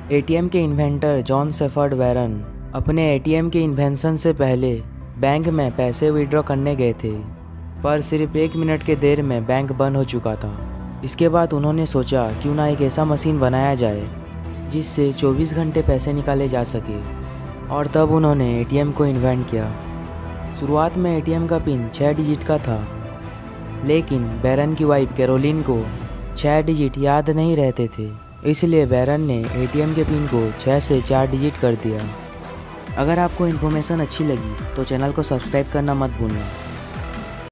ATM के inventor John Shepherd Barron अपने ATM के इन्वेंशन से पहले बैंक में पैसे विड्रॉ करने गए थे, पर सिर्फ 1 मिनट के देर में बैंक बंद हो चुका था। इसके बाद उन्होंने सोचा क्यों ना एक ऐसा मशीन बनाया जाए जिससे 24 घंटे पैसे निकाले जा सके, और तब उन्होंने एटीएम को इन्वेंट किया। शुरुआत में एटीएम का पिन 6 डिजिट का था, लेकिन बैरन की वाइफ कैरोलिन को 6 डिजिट याद नहीं रहते थे, इसलिए बैरन ने एटीएम के पिन को 6 से 4 डिजिट कर दिया। अगर आपको इन्फॉर्मेशन अच्छी लगी तो चैनल को सब्सक्राइब करना मत भूलना।